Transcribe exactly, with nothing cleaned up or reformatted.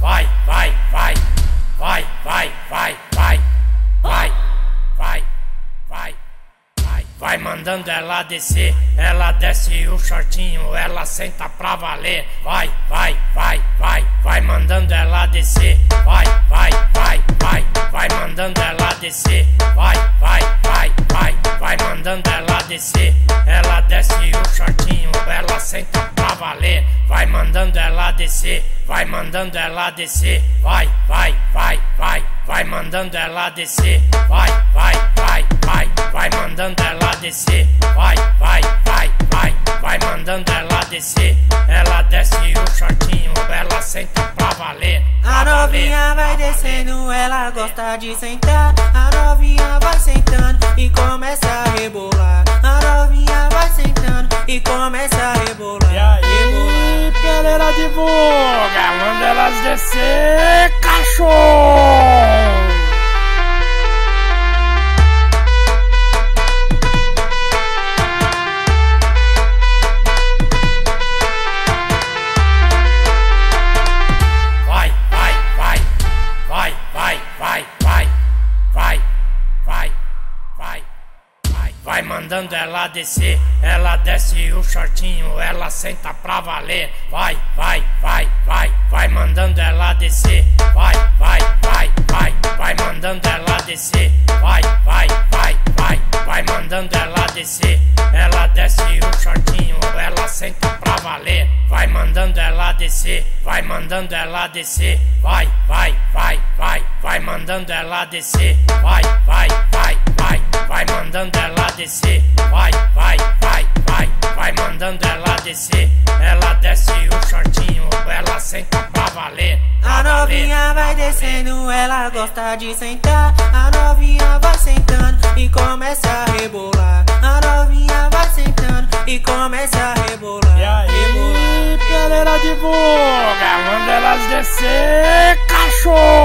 vai, vai, vai, vai, vai, vai, vai, vai, vai, vai, vai, vai mandando ela descer, ela desce o shortinho, ela senta pra valer, vai, vai, vai, vai, vai mandando ela descer, vai, vai, vai, vai, vai mandando ela descer, vai, vai, vai, vai, vai mandando ela descer, ela desce o shortinho, ela senta pra valer, vai mandando ela descer, vai mandando ela descer, vai, vai, vai, vai, vai mandando ela descer, vai, vai, vai, vai, vai mandando ela descer, vai, vai, vai, vai, vai mandando ela descer, ela desce o shortinho, ela senta pra valer. A novinha vai descendo, ela gosta de sentar. A novinha vai sentando e começa a rebolar. A novinha vai sentando e começa a rebolar. E aí, Pereira divulga, manda elas descer, cachorro! Vai mandando ela descer, ela desce o shortinho, ela senta pra valer, vai, vai, vai, vai, vai mandando ela descer, vai, vai, vai, vai, vai mandando ela descer, vai, vai, vai, vai, vai mandando ela descer, ela desce o shortinho, ela senta pra valer, vai mandando ela descer, vai mandando ela descer, vai, vai, vai, vai, vai mandando ela descer, vai, vai, vai, vai, vai mandando ela descer, vai, vai, vai, vai, vai mandando ela descer, ela desce o shortinho, ela senta pra valer. A novinha vai descendo, ela gosta de sentar. A novinha vai sentando e começa a rebolar. A novinha vai sentando e começa a rebolar. E aí, Pereira divulga, manda elas descer, cachorro!